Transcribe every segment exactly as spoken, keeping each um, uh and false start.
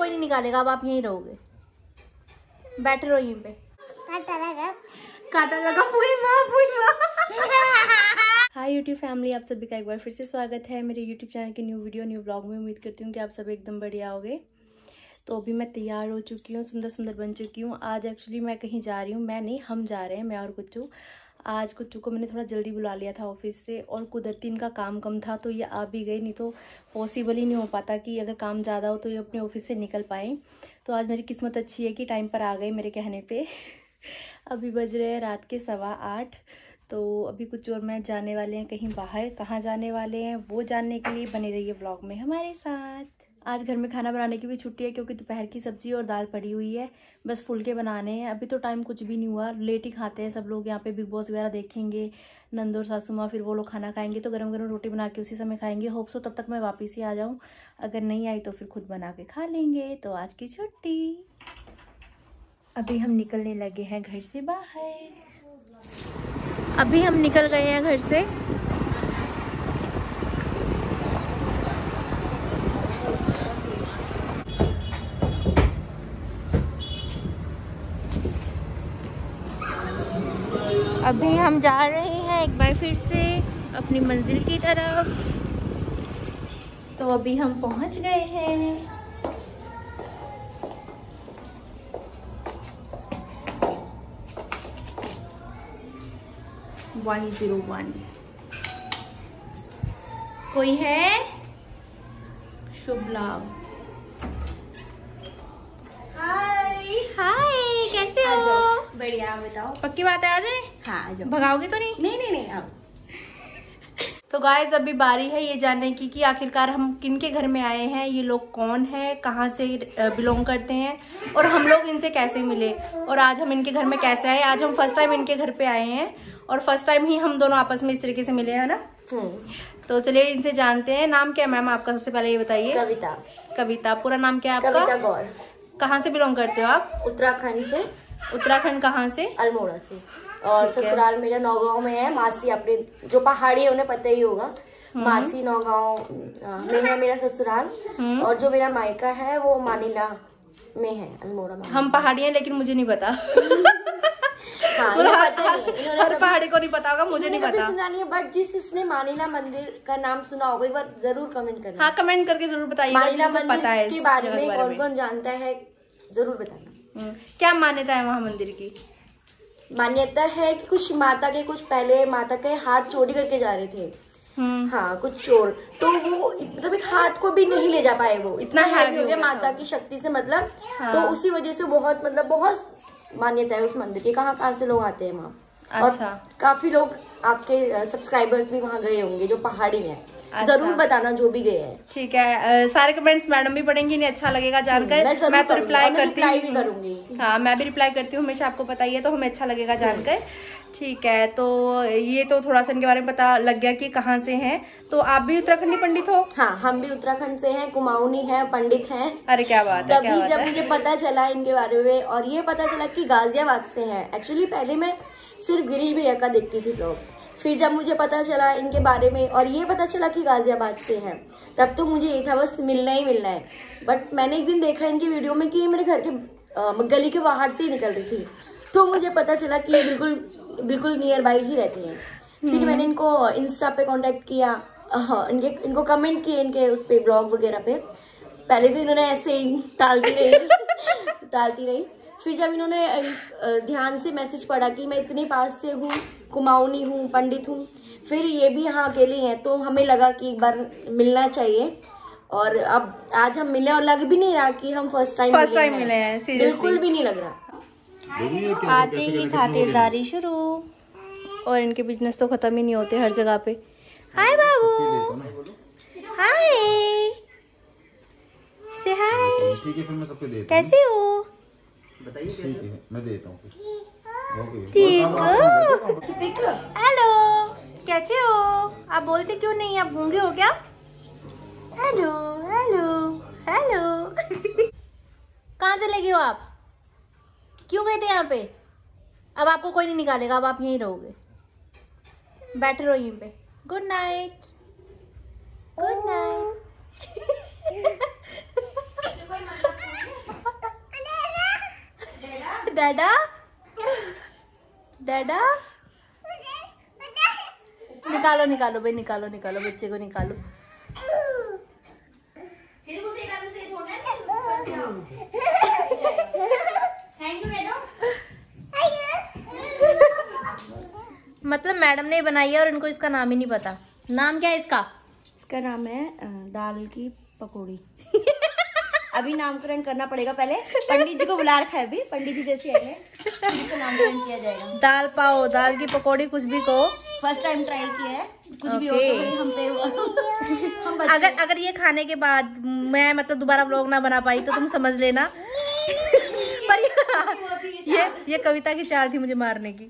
कोई नहीं निकालेगा, अब आप यहीं रहोगे, बैठे रहो यहीं पे। काटा लगा फुई माँ फुई माँ। हाय यूट्यूब फैमिली, आप सभी का एक बार फिर से स्वागत है मेरे यूट्यूब चैनल के न्यू वीडियो न्यू ब्लॉग में। उम्मीद करती हूँ कि आप सब एकदम बढ़िया होगे। तो अभी मैं तैयार हो चुकी हूँ, सुंदर सुंदर बन चुकी हूँ। आज एक्चुअली मैं कहीं जा रही हूँ, मैं नहीं हम जा रहे हैं, मैं और कुच्चू। आज कुच्चू को मैंने थोड़ा जल्दी बुला लिया था ऑफिस से, और कुदरती इनका काम कम था तो ये आ भी गई, नहीं तो पॉसिबल ही नहीं हो पाता कि अगर काम ज़्यादा हो तो ये अपने ऑफिस से निकल पाएँ। तो आज मेरी किस्मत अच्छी है कि टाइम पर आ गई मेरे कहने पे। अभी बज रहे हैं रात के सवा आठ। तो अभी कुछ और मैं जाने वाले हैं कहीं बाहर, कहाँ जाने वाले हैं वो जानने के लिए बने रहिए व्लॉग में हमारे साथ। आज घर में खाना बनाने की भी छुट्टी है क्योंकि दोपहर की सब्जी और दाल पड़ी हुई है, बस फुलके बनाने हैं। अभी तो टाइम कुछ भी नहीं हुआ, लेट ही खाते हैं सब लोग। यहाँ पे बिग बॉस वगैरह देखेंगे नंदो और सासू माँ, फिर वो लोग खाना खाएंगे तो गरम गरम रोटी बना के उसी समय खाएंगे। होप सो तब तक मैं वापस ही आ जाऊँ, अगर नहीं आई तो फिर खुद बना के खा लेंगे। तो आज की छुट्टी। अभी हम निकलने लगे हैं घर से बाहर। अभी हम निकल गए हैं घर से। अभी हम जा रहे हैं एक बार फिर से अपनी मंजिल की तरफ। तो अभी हम पहुंच गए हैं। One zero one. कोई है? शुभ लाभ। हाय हाय, कैसे हो? बढ़िया, आप बताओ। पक्की बात है आ जाए? हाँ आ जाओ। भगाओगे तो नहीं? नहीं नहीं नहीं आप। तो गाइस अभी बारी है ये जानने की कि आखिरकार हम किन के घर में आए हैं, ये लोग कौन है, कहाँ से बिलोंग करते हैं और हम लोग इनसे कैसे मिले और आज हम इनके घर में कैसे आए। आज हम फर्स्ट टाइम इनके घर पे आए हैं और फर्स्ट टाइम ही हम दोनों आपस में इस तरीके से मिले हैं ना। तो चलिए इनसे जानते हैं। नाम क्या है मैम आपका, सबसे पहले ये बताइए। कविता। कविता, पूरा नाम क्या है आपका? कविता गौर। कहाँ से बिलोंग करते हो आप? उत्तराखंड से। उत्तराखंड कहाँ से? अल्मोड़ा से। और ससुराल मेरा नौगांव में है। मासी अपने जो पहाड़ी है उन्हें पता ही होगा, मासी नौगांव में है मेरा ससुराल। और जो मेरा मायका है वो मानिला में है, अल्मोड़ा में। हम पहाड़ी हैं लेकिन मुझे नहीं पता। हाँ, इन्हें पता नहीं, हर पहाड़ी को नहीं पता होगा, मुझे नहीं पता। सुना नहीं है, बट जिसने मानिला मंदिर का नाम सुना होगा एक बार जरूर कमेंट करना। हाँ कमेंट करके जरूर बताइए मानिला मंदिर पता है के बारे में, कौन कौन जानता है जरूर बताना। क्या मान्यता है वहाँ मंदिर की? मान्यता है कि कुछ माता के कुछ पहले माता के हाथ चोरी करके जा रहे थे। हाँ कुछ चोर, तो वो मतलब एक हाथ को भी नहीं ले जा पाए, वो इतना हैवी हो गया माता की शक्ति से मतलब। हाँ। तो उसी वजह से बहुत मतलब बहुत मान्यता है उस मंदिर की। कहाँ कहाँ से लोग आते हैं वहाँ। अच्छा। और काफी लोग आपके सब्सक्राइबर्स भी वहाँ गए होंगे जो पहाड़ी में। अच्छा। जरूर बताना जो भी गए हैं। ठीक है, सारे कमेंट्स मैडम भी पढ़ेंगी, नहीं अच्छा लगेगा जानकर। मैं, मैं तो रिप्लाई करती भी करूंगी। हाँ मैं भी रिप्लाई करती हूँ हमेशा, आपको पता ही है, तो हमें अच्छा लगेगा जानकर। ठीक है, तो ये तो थोड़ा सा इनके बारे में पता लग गया कि कहाँ से हैं। तो आप भी उत्तराखंडी पंडित हो? हाँ हम भी उत्तराखंड से हैं, कुमाऊनी हैं, पंडित हैं। अरे क्या बात है। तभी जब मुझे पता चला इनके बारे में और ये पता चला कि गाजियाबाद से हैं। एक्चुअली पहले मैं सिर्फ गिरीश भैया का देखती थी ब्लॉग, फिर जब मुझे पता चला इनके बारे में और ये पता चला कि गाजियाबाद से हैं, तब तो मुझे ये था बस मिलना ही मिलना है। बट मैंने एक दिन देखा इनकी वीडियो में कि मेरे घर के आ, गली के बाहर से ही निकल रही थी, तो मुझे पता चला कि ये बिल्कुल बिल्कुल नियर बाई ही रहती हैं। फिर मैंने इनको इंस्टा पे कांटेक्ट किया, इनके इनको कमेंट किए इनके उस पे ब्लॉग वगैरह पे। पहले तो इन्होंने ऐसे ही टालती रही टालती रही फिर जब इन्होंने ध्यान से मैसेज पढ़ा कि मैं इतने पास से हूँ, कुमाऊनी हूँ, पंडित हूँ, फिर ये भी यहाँ अकेले हैं, तो हमें लगा कि एक बार मिलना चाहिए। और अब आज हम मिले और लग भी नहीं रहा कि हम फर्स्ट टाइम फर्स्ट टाइम मिले हैं, बिल्कुल भी नहीं लग रहा। आते ही खातिरदारी शुरू, और इनके बिजनेस तो खत्म ही नहीं होते हर जगह पे। हाय बाबू, हाय से हाय। ठीक है फिर मैं सबको देता हूं। कैसे हो? बताइए कैसे? ठीक है मैं देता हूँ। ठीक हो? हेलो, कैसे हो? आप बोलते क्यों नहीं, आप गूंगे हो क्या? Hello hello hello. कहाँ चले गए हो आप? क्यों गए थे यहाँ पे? अब आपको कोई नहीं निकालेगा, अब आप यहीं रहोगे, बैठे रहो यहीं पे। Good night, good night. डैडा डैडा निकालो निकालो भाई, निकालो निकालो बच्चे को निकालो। मतलब मैडम ने बनाई है और इनको इसका नाम ही नहीं पता। नाम क्या है इसका? इसका नाम है अ, दाल की पकौड़ी। अभी नामकरण करना पड़ेगा, पहले पंडित जी को बुला रखा है, अभी पंडित जी जैसे आए हैं इसका नामकरण किया जाएगा। दाल पाओ, दाल की पकौड़ी, कुछ भी कहो। फर्स्ट टाइम ट्राई किया है, कुछ भी हो Okay. तो भाई हम पे हम बच्चे अगर अगर ये खाने के बाद मैं मतलब दोबारा व्लॉग ना बना पाई तो तुम समझ लेना। पर ये ये, ये कविता की चाल थी मुझे मारने की।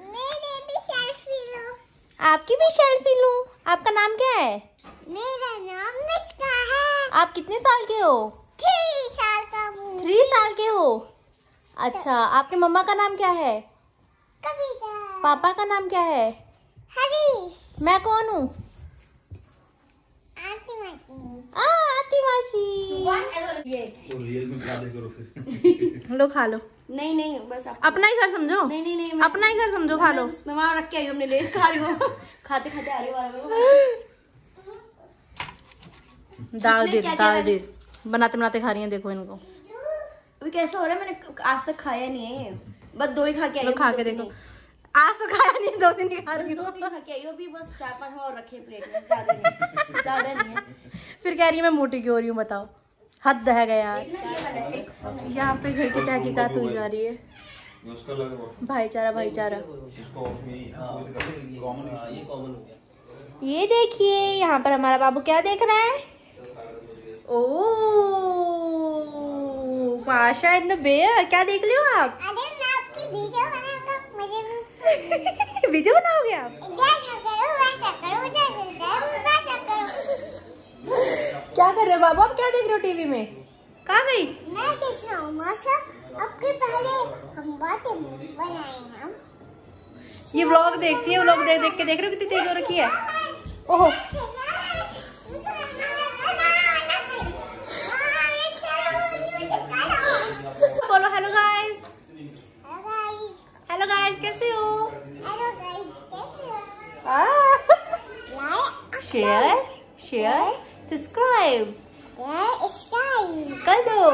आपकी भी सेल्फी लूं। आपका नाम क्या है? मेरा नाम मिस्का है। आप कितने साल के हो? थ्री साल का हूँ। थ्री साल के हो। अच्छा, आपके मम्मा का नाम क्या है? कविता। पापा का नाम क्या है? हरीश। मैं कौन हूँ? आरती मासी। आ, आती मासी। ये तो रियल में खा दे करो फिर। लो खा लो। नहीं नहीं बस आप अपना ही घर समझो। नहीं नहीं नहीं मैं- अपना ही घर समझो, खा लो। मैं वहाँ रख के आई हूँ अपने लिए, खा रही हूँ। खाते खाते आ रही हूँ। दाल इसमें दे क्या क्या दाल है? दे बनाते बनाते खा रही हैं, देखो इनको। अभी कैसा हो रहा है, मैंने आज तक खाया नहीं है, बस दो ही खा के आई लो हूँ, खा दो के तीन देखो। ही। आज तो खाया नहीं, दो दिन ही खा बस रही दो हूँ। तीन खा के आई हूँ, अभी बस चार पांच और रखे प्लेट में, ज्यादा नहीं ज्यादा नहीं है। फिर कह रही है मैं मोटी क्यों हो रही हूँ, बताओ। हद है गया यार। एक ना ये वाला है, एक- यहाँ पे घर की तहकीकात हुई जा रही है। ये उसका लगा वॉशरूम, भाईचारा भाईचारा। इसका वॉशरूम यही है, कॉमन है। ये कॉमन हो गया। ये देखिए यहाँ पर हमारा बाबू क्या देख रहा है। ओ माशा इन बे, क्या देख रहे हो आप? अरे मैं आपकी वीडियो बनाऊंगा, मुझे भी वीडियो बनाओगे आप? जैसा करो वैसा करो, जैसा करो वैसा करो। क्या कर रहे हो बाबू? आप क्या देख रहे हो टीवी में? कहाँ गई? मैं देख रहा हूँ माशा, आपके पहले हम बातें बनाए हम। ये व्लॉग देखती है, व्लॉग देख देख के देख रहे हो कितनी तेज हो रखी है। ओहो बोलो hello guys. Hello guys. Hello guys कैसे हो? हेलो गाइस, कैसे हो? लाइक शेयर शेयर सब्सक्राइब ये स्टाइल कर दो।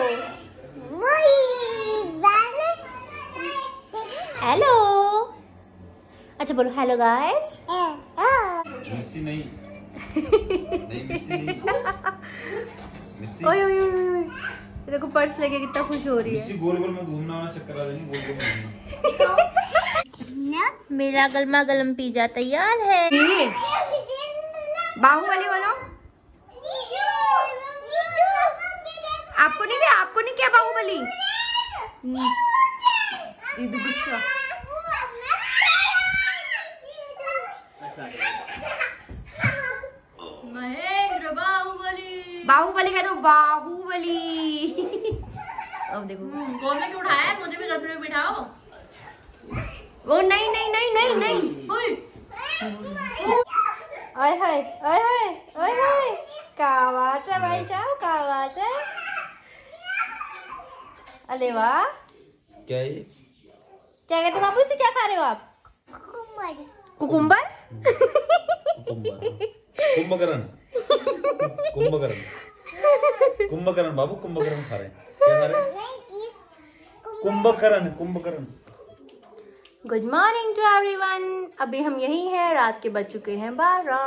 वही वाले। हेलो। अच्छा बोलो हेलो गाइस। मिस्सी नहीं नहीं मिस्सी नहीं मिस्सी ओए ओए ओए ओए, देखो पर्स लेके कितना खुश हो रही मिस्सी है। गोल गोल में घूमना वाला चक्कर आ जाएंगे, गोल गोल में घूमना। मेरा गलमा गलम पिज्जा तैयार है। बाहुबली बोलो। आपको नहीं क्या, आपको नहीं क्या बाहुबली? ये तो गुस्सा। महेंद्र बाहुबली। बाहुबली कह दो, बाहुबली। अब देखो कौन ने क्यों उठाया? मुझे भी रथ में बिठाओ। वो नहीं नहीं नहीं नहीं नहीं ओए। आय हाय आय हाय आय हाय, क्या बात है भाई साहब, क्या बात है। अरे वाह, क्या है ये? क्या कहते हैं बाबू, इसे क्या खा रहे हो आप? कुकुम्बर। कुंभकर्ण कुंभकर्ण कुंभकर्ण बाबू, कुंभकर्ण खा रहे हैं। क्या खा रहे हैं? Kumbhkaran Kumbhkaran. Good morning to everyone. अभी हम यही हैं, रात के बज चुके हैं बारह।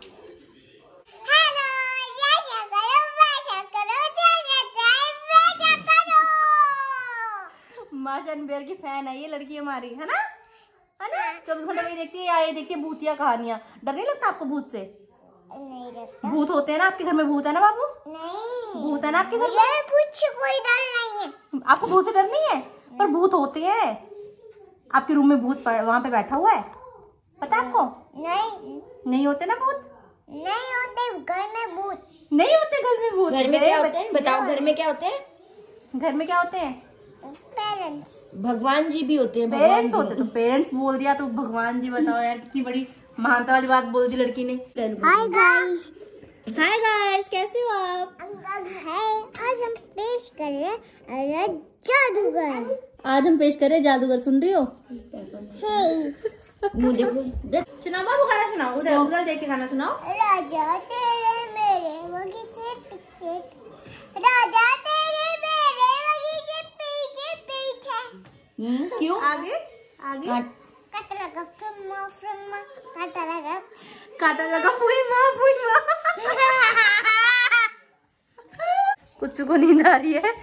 हेलो, जैसा करो वैसा करो, जैसा चाहे वैसा करो। माशा बेर की फैन है ये लड़की हमारी, है ना, है ना। चौबीस घंटे वही देखती है या ये देखती है भूतिया कहानियां। डर नहीं लगता आपको भूत से? नहीं लगता। भूत होते हैं ना आपके घर में? भूत है ना बाबू? नहीं, भूत है ना आपके घर में? मुझे कुछ कोई डर नहीं है। आपको भूत से डर नहीं है? पर भूत होते हैं। आपके रूम में भूत वहां पे बैठा हुआ है, पता है आपको? नहीं नहीं होते ना भूत? नहीं होते घर में भूत। नहीं होते घर में भूत। घर में क्या होते हैं बताओ? घर में क्या होते हैं? घर में क्या होते हैं? पेरेंट्स। भगवान जी भी होते हैं। भगवान पेरेंट्स जी होते। तो पेरेंट्स बोल दिया तो भगवान जी, बताओ यार कितनी बड़ी महानता वाली बात बोल दी लड़की ने। Hi guys. हाय गाइस, कैसे हो आप? है आज हम पेश कर रहे हैं अरे जादूगर। आज हम पेश कर रहे हैं जादूगर, सुन रही हो? मुंह देखो, सुनाओ बाबू, गाना सुनाओ, उधर उधर देख के गाना सुनाओ। राजा तेरे मेरे बगीचे पीछे, राजा तेरे मेरे बगीचे पीछे पीछे। क्यों? आगे आगे। काटा लगा फ्रमा फ्रमा, काटा लगा काटा लगा फुई माँ फुई माँ। कुछ को नींद आ रही है।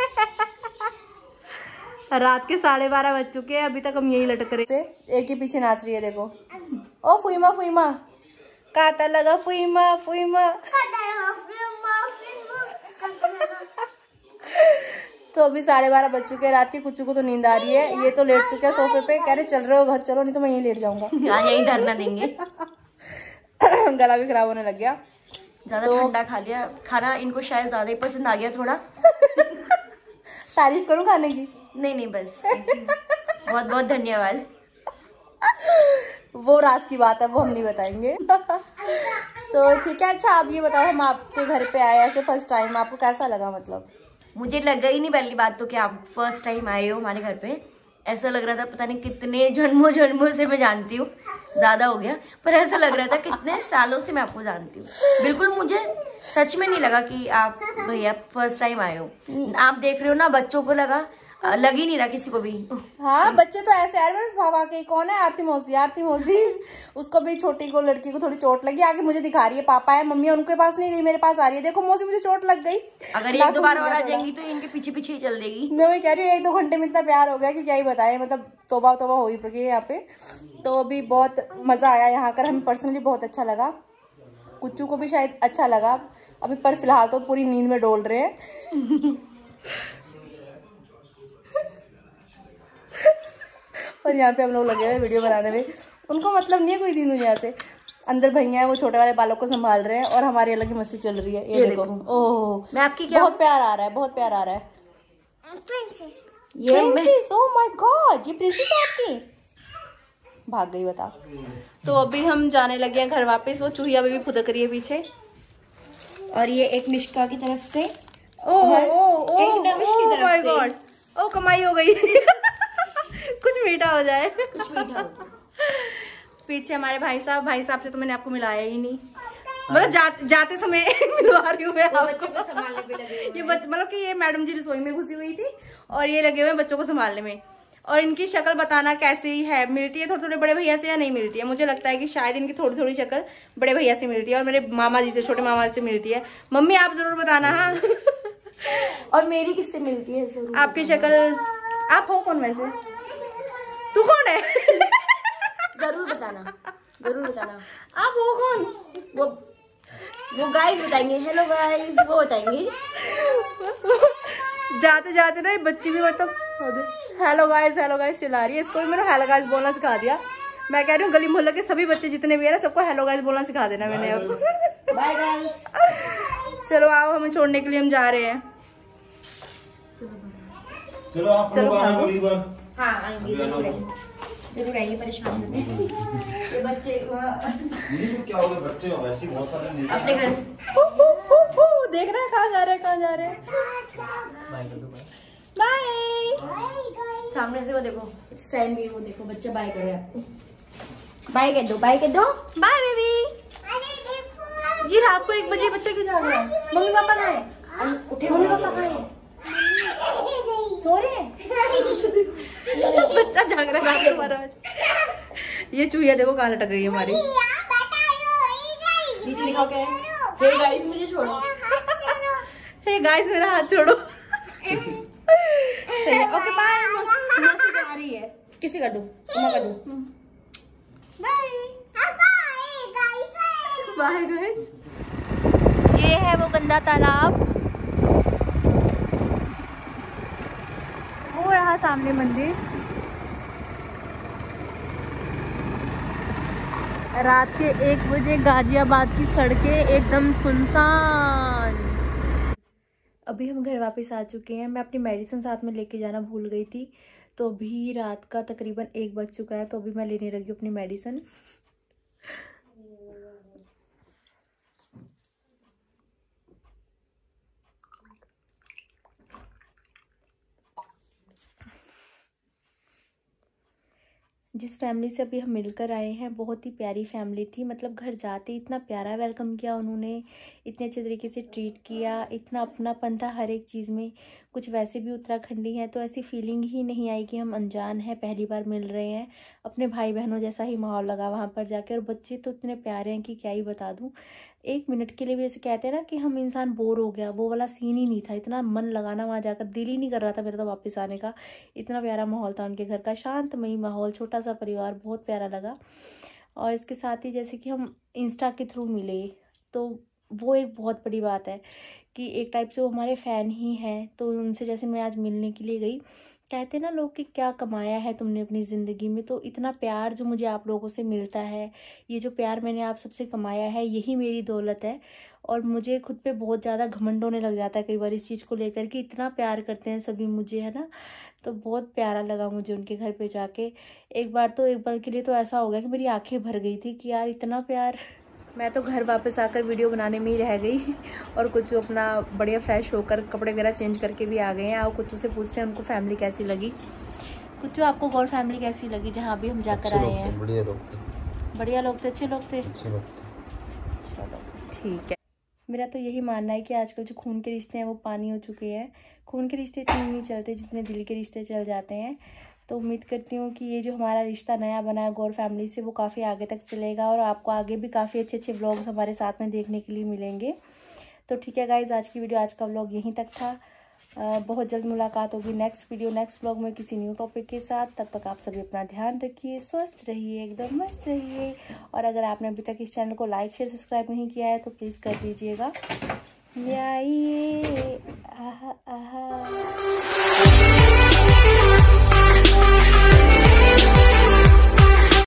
रात के साढ़े बारह बज चुके हैं, अभी तक हम यही लटक रहे थे। एक ही पीछे नाच रही है, देखो। ओ फुईमा फुईमा, काटा लगा फुईमा फुईमा। तो अभी साढ़े बारह बज चुके हैं रात की। कुछ को तो नींद आ रही है, ये तो लेट चुके हैं सोफे पे, कह रहे चल रहे हो घर चलो, नहीं तो मैं यहीं लेट जाऊंगा। यहीं धरना देंगे। गला भी खराब होने लग गया, ज्यादा तो... ठंडा खा लिया खाना, इनको शायद ज्यादा ही पसंद आ गया थोड़ा। तारीफ करूं खाने की? नहीं नहीं बस बहुत बहुत धन्यवाद। वो राज की बात है, वो हम नहीं बताएंगे। तो ठीक है। अच्छा आप ये बताओ, हम आपके घर पे आए ऐसे फर्स्ट टाइम, आपको कैसा लगा? मतलब मुझे लगा ही नहीं पहली बात तो कि आप फर्स्ट टाइम आए हो हमारे घर पे। ऐसा लग रहा था पता नहीं कितने जन्मों जन्मों से मैं जानती हूँ, ज्यादा हो गया, पर ऐसा लग रहा था कितने सालों से मैं आपको जानती हूँ। बिल्कुल मुझे सच में नहीं लगा कि आप भैया फर्स्ट टाइम आए हो। आप देख रहे हो ना, बच्चों को लगा, लग ही नहीं रहा किसी को भी। हाँ बच्चे तो ऐसे यार, मेरे भाभा के कौन है, आरती मौसी, आरती मौसी उसको भी, छोटी को, लड़की को थोड़ी चोट लगी, आगे मुझे दिखा रही है, पापा है मम्मी उनके पास नहीं गई, मेरे पास आ रही है, देखो मौसी मुझे चोट लग गई। अगर एक दो बार और आ जाएंगी तो इनके पीछे पीछे ही चल देगी। मैं वही कह रही हूँ, एक दो घंटे में इतना प्यार हो गया कि क्या ही बताए, मतलब तोबा तोबा हो ही पड़ी है यहाँ पे। तो अभी बहुत मजा आया यहाँ कर, हमें पर्सनली बहुत अच्छा लगा, कुच्चू को भी शायद अच्छा लगा अभी, पर फिलहाल तो पूरी नींद में डोल रहे हैं। और यहाँ पे हम लोग लगे हुए वीडियो बनाने में, उनको मतलब नहीं है कोई दिन दुनिया से। अंदर भैया है, वो छोटे वाले बालों को संभाल रहे हैं और हमारी अलग ही मस्ती चल रही है। ये, ये देखो, ओह मैं आपकी क्या, बहुत प्यार आ रहा है, बहुत प्यार आ रहा है। प्रिंसेस, ये प्रिंसेस, ओह माय गॉड, ये प्रिंसेस है आपकी? भाग गई बता। तो अभी हम जाने लगे हैं घर वापस। वो चूहिया भी फुदक रही है पीछे, और ये एक निष्का की तरफ से, ओह ओह ओह माय गॉड, ओ कमाई हो गई। कुछ मीठा हो जाए, कुछ मीठा हो। पीछे हमारे भाई साहब, भाई साहब से तो मैंने आपको मिलाया ही नहीं, मतलब जा, जाते समय मिलवा रही हूँ मैं आपको। संभालने पे लगे ये मतलब कि ये मैडम जी रसोई में घुसी हुई थी और ये लगे हुए हैं बच्चों को संभालने में। और इनकी शक्ल बताना कैसी है, मिलती है थोड़े थोड़े बड़े भैया से या नहीं मिलती है? मुझे लगता है कि शायद इनकी थोड़ी थोड़ी शक्ल बड़े भैया से मिलती है और मेरे मामा जी से, छोटे मामा से मिलती है। मम्मी आप जरूर बताना। हाँ। और मेरी किससे मिलती है जरूर आपकी शक्ल, आप हो कौन वैसे? तू कौन है? जरूर बताना, जरूर बताना। आप हो कौन? वो वो गाइस बताएंगे, हेलो गाइस वो बताएंगे। जाते जाते ना ये बच्ची भी मतलब हेलो गाइस हेलो गाइस चिल्ला रही है। इसको भी मैंने हेलो गाइस बोलना सिखा दिया। मैं कह रही हूँ गली मोहल्ले के सभी बच्चे जितने भी है ना, सबको हेलो गाइस बोलना सिखा देना मैंने अब। Bye guys. चलो आओ, हमें छोड़ने के लिए हम जा रहे हैं। चलो आप चलो आना अगली बार। हाँ आएंगे, जरूर आएंगे, जरूर आएंगे, परेशान होने। ये बच्चे नहीं तो क्या हो गया, बच्चे वैसे बहुत सारे नहीं अपने घर देख रहे हैं कहाँ जा रहे हैं, कहाँ जा रहे हैं। बाय। सामने से वो देखो, इस टाइम भी वो देखो बच्चा बाय कर रहा है आपको। बाय कह दो, बाय कह दो, बाय बेबी। ये रात को एक बजे बच्चा क्यों जाग रहा है? मम्मी पापा कहाँ है? उठे, मम्मी पापा कहाँ है? सो रहे हैं। बच्चा जाग रहा है रात को बारह बजे। ये चूहिया देखो कहाँ लटक गई है हमारी। नीचे लिखा क्या है? हे गाइस मुझे छोड़ो। हे गाइस मेरा हाथ छोड़ो। Okay bye. मौसी जा रही है। किसी कर दो, तुम्हें कर दो। Bye bye guys. ये है वो गंदा तालाब, वो रहा सामने मंदिर। रात के एक बजे गाजियाबाद की सड़कें एकदम सुनसान। अभी हम घर वापस आ चुके हैं। मैं अपनी मेडिसिन साथ में लेके जाना भूल गई थी, तो अभी रात का तकरीबन एक बज चुका है, तो अभी मैं लेने लगी हूँ अपनी मेडिसिन। जिस फैमिली से अभी हम मिलकर आए हैं बहुत ही प्यारी फैमिली थी। मतलब घर जाते इतना प्यारा वेलकम किया उन्होंने, इतने अच्छे तरीके से ट्रीट किया, इतना अपनापन था हर एक चीज़ में। कुछ वैसे भी उत्तराखंडी हैं तो ऐसी फीलिंग ही नहीं आई कि हम अनजान हैं, पहली बार मिल रहे हैं। अपने भाई बहनों जैसा ही माहौल लगा वहाँ पर जाकर। और बच्चे तो इतने प्यारे हैं कि क्या ही बता दूँ। एक मिनट के लिए भी ऐसे कहते हैं ना कि हम इंसान बोर हो गया, वो वाला सीन ही नहीं था। इतना मन लगाना वहाँ जाकर, दिल ही नहीं कर रहा था मेरा तो वापस आने का। इतना प्यारा माहौल था उनके घर का, शांतमयी माहौल, छोटा सा परिवार, बहुत प्यारा लगा। और इसके साथ ही जैसे कि हम इंस्टा के थ्रू मिले तो वो एक बहुत बड़ी बात है कि एक टाइप से वो हमारे फ़ैन ही हैं। तो उनसे जैसे मैं आज मिलने के लिए गई, कहते ना लोग कि क्या कमाया है तुमने अपनी ज़िंदगी में, तो इतना प्यार जो मुझे आप लोगों से मिलता है, ये जो प्यार मैंने आप सबसे कमाया है, यही मेरी दौलत है। और मुझे खुद पे बहुत ज़्यादा घमंड होने लग जाता है कई बार इस चीज़ को लेकर कि इतना प्यार करते हैं सभी मुझे, है ना। तो बहुत प्यारा लगा मुझे उनके घर पे जाके। एक बार तो एक पल के लिए तो ऐसा हो गया कि मेरी आंखें भर गई थी कि यार इतना प्यार। मैं तो घर वापस आकर वीडियो बनाने में ही रह गई और कुछ अपना बढ़िया फ्रेश होकर कपड़े वगैरह चेंज करके भी आ गए हैं। और कुछ से पूछते हैं उनको फैमिली कैसी लगी। कुछ आपको गौर फैमिली कैसी लगी जहाँ भी हम जाकर आए हैं? बढ़िया लोग थे, बढ़िया लोग थे, अच्छे लोग थे, अच्छे लोग थे। चलो ठीक है। मेरा तो यही मानना है कि आजकल जो खून के रिश्ते हैं वो पानी हो चुके हैं। खून के रिश्ते इतने नहीं चलते जितने दिल के रिश्ते चल जाते हैं। तो उम्मीद करती हूँ कि ये जो हमारा रिश्ता नया बना है गौर फैमिली से वो काफ़ी आगे तक चलेगा और आपको आगे भी काफ़ी अच्छे अच्छे व्लॉग्स हमारे साथ में देखने के लिए मिलेंगे। तो ठीक है गाइज, आज की वीडियो, आज का व्लॉग यहीं तक था। आ, बहुत जल्द मुलाकात होगी नेक्स्ट वीडियो नेक्स्ट व्लॉग में किसी न्यू टॉपिक के साथ। तब तक आप सभी अपना ध्यान रखिए, स्वस्थ रहिए, एकदम मस्त रहिए। और अगर आपने अभी तक इस चैनल को लाइक शेयर सब्सक्राइब नहीं किया है तो प्लीज़ कर दीजिएगा। आइए